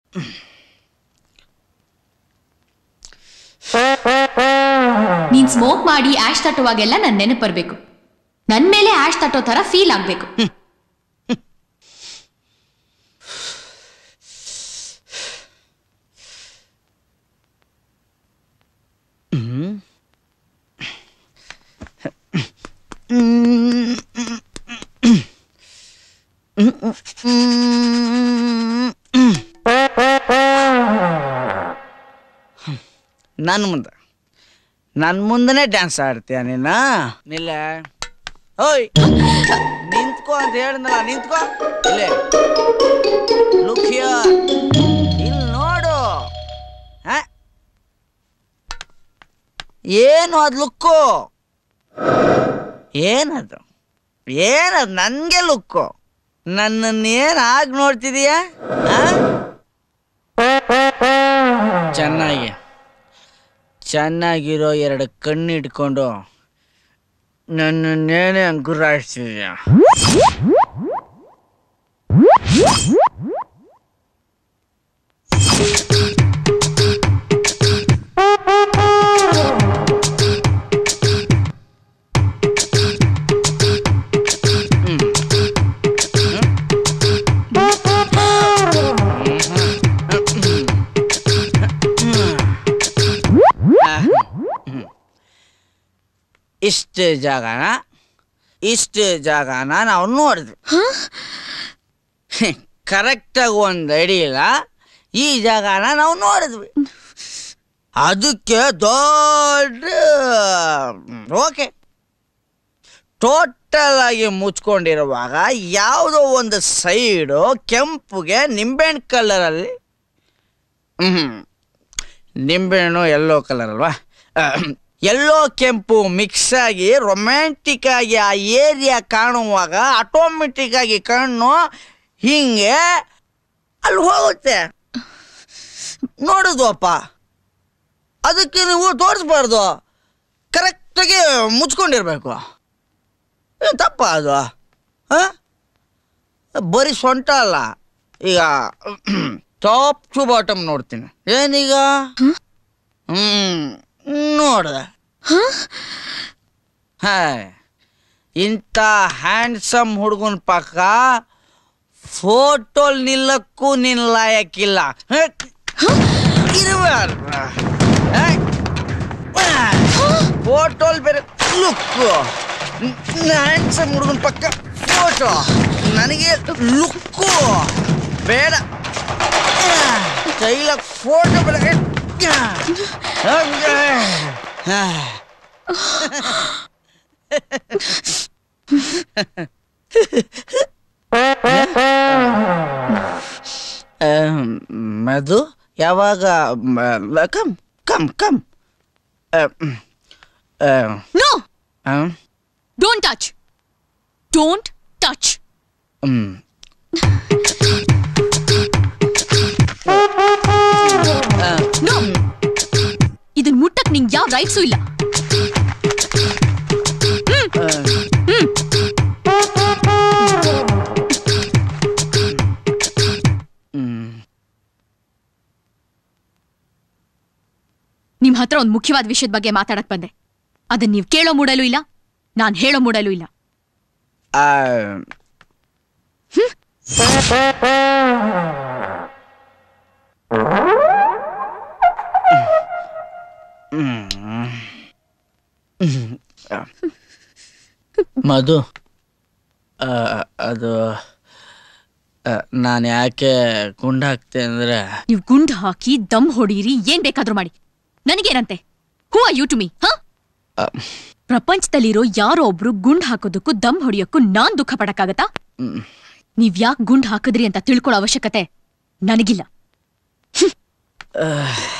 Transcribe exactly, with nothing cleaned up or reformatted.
ನೀನ್ ಸ್ಮೋಕ್ ಮಾಡಿ ಆಶ್ ತಟ್ಟುವಾಗೆಲ್ಲ ನನ್ ನೆನಪು ಬರ್ಬೇಕು. ನನ್ ಮೇಲೆ ಆಶ್ ತಟ್ಟೋ ತರ ಫೀಲ್ ಆಗ್ಬೇಕು. ನನ್ನ ಮುಂದೆ ನನ್ನ ಮುಂದನೆ ಡ್ಯಾನ್ಸ್ ಆಡ್ತೀಯ ನೀನ? ನಿಲ್ಲ ಓಯ್ ನಿಂತ್ಕೋ ಅಂತ ಹೇಳಿದ್ನಲ್ಲ, ನಿಂತ್ಕೋ. ಇಲ್ಲೇ ಲುಕ್ ಹಿಯರ್, ಇಲ್ಲಿ ನೋಡು. ಏನು ಅದು ಲುಕ್ಕು? ಏನದು ಏನದು ನನಗೆ ಲುಕ್ಕು? ನನ್ನನ್ನೇನು ಆಗಿ ನೋಡ್ತಿದೀಯ? ಚೆನ್ನಾಗಿ ಚೆನ್ನಾಗಿರೋ ಎರಡು ಕಣ್ಣು ಇಟ್ಕೊಂಡು ನನ್ನನ್ನೇನೆ ಗುರಾಯಿಸ್ತಿದೀಯ. ಇಷ್ಟು ಜಾಗನ ಇಷ್ಟು ಜಾಗನ ನಾವು ನೋಡಿದ್ವಿ. ಕರೆಕ್ಟಾಗಿ ಒಂದು ಅಡಿ ಇಲ್ಲ, ಈ ಜಾಗನ ನಾವು ನೋಡಿದ್ವಿ. ಅದಕ್ಕೆ ದೊಡ್ಡ ಓಕೆ ಟೋಟಲ್ ಆಗಿ ಮುಚ್ಕೊಂಡಿರುವಾಗ ಯಾವುದೋ ಒಂದು ಸೈಡು ಕೆಂಪುಗೆ ನಿಂಬೆಹಣ್ಣು ಕಲರಲ್ಲಿ, ಹ್ಞೂ ನಿಂಬೆಹಣ್ಣು ಎಲ್ಲೋ ಕಲರ್ ಅಲ್ವಾ, ಎಲ್ಲೋ ಕೆಂಪು ಮಿಕ್ಸ್ ಆಗಿ ರೊಮ್ಯಾಂಟಿಕ್ ಆಗಿ ಆ ಏರಿಯಾ ಕಾಣುವಾಗ ಆಟೋಮೆಟಿಕ್ ಆಗಿ ಕಣ್ಣು ಹಿಂಗೆ ಅಲ್ಲಿ ಹೋಗುತ್ತೆ. ನೋಡುದು ಅಪ್ಪ, ಅದಕ್ಕೆ ನೀವು ತೋರಿಸ್ಬಾರ್ದು, ಕರೆಕ್ಟಾಗಿ ಮುಚ್ಕೊಂಡಿರ್ಬೇಕು. ಏನು ತಪ್ಪ ಅದು? ಹಾಂ, ಬರೀ ಸೊಂಟ ಅಲ್ಲ, ಈಗ ಟಾಪ್ ಟು ಬಾಟಮ್ ನೋಡ್ತೀನಿ. ಏನೀಗ? ಹ್ಞೂ ನೋಡ್ದೆ. ಹಾಂ, ಇಂಥ ಹ್ಯಾಂಡ್ಸಮ್ ಹುಡುಗನ ಪಕ್ಕ ಫೋಟೋಲ್ ನಿಲ್ಲಕ್ಕೂ ನಿನ್ನ ಲಾಯಕ್ಕಿಲ್ಲ. ಫೋಟೋಲ್ ಬೇರೆ ಲುಕ್ಕು, ಹ್ಯಾಂಡ್ಸಮ್ ಹುಡುಗನ ಪಕ್ಕ ಫೋಟೋ, ನನಗೆ ಲುಕ್ಕು ಬೇಡ. ಸ್ಟೈಲ ಫೋಟೋ ಬೇಡ. ಮಧು ಯಾವಾಗ? Come come come. No, don't touch, don't touch. No, ಇದನ್ ಮುಟ್ಟಕ್ ನಿಂಗೆ ಯಾವ ರೈಟ್ಸು ಇಲ್ಲ. ನಿಮ್ ಹತ್ರ ಒಂದು ಮುಖ್ಯವಾದ ವಿಷಯದ ಬಗ್ಗೆ ಮಾತಾಡಕ್ ಬಂದೆ. ಅದನ್ನ ನೀವು ಕೇಳೋ ಮೂಡಲೂ ಇಲ್ಲ, ನಾನ್ ಹೇಳೋ ಮೂಡಲೂ ಇಲ್ಲ. ಮಧು, ಅದು ನಾನು ಯಾಕೆ ಗುಂಡು ಹಾಕ್ತೆ ಅಂದ್ರೆ, ನೀವು ಗುಂಡು ಹಾಕಿ ದಮ್ ಹೊಡೀರಿ, ಏನ್ ಬೇಕಾದ್ರೂ ಮಾಡಿ, ನನಗೇನಂತೆ? Who are you to me? ಹ, ಪ್ರಪಂಚದಲ್ಲಿರೋ ಯಾರೋ ಒಬ್ರು ಗುಂಡ್ ಹಾಕೋದಕ್ಕೂ ದಮ್ ಹೊಡಿಯೋಕ್ಕೂ ನಾನ್ ದುಃಖ ಪಡಕ್ಕಾಗತ್ತಾ? ನೀವ್ ಯಾಕೆ ಗುಂಡ್ ಹಾಕಿದ್ರಿ ಅಂತ ತಿಳ್ಕೊಳ್ಳೋ ಅವಶ್ಯಕತೆ ನನಗಿಲ್ಲ.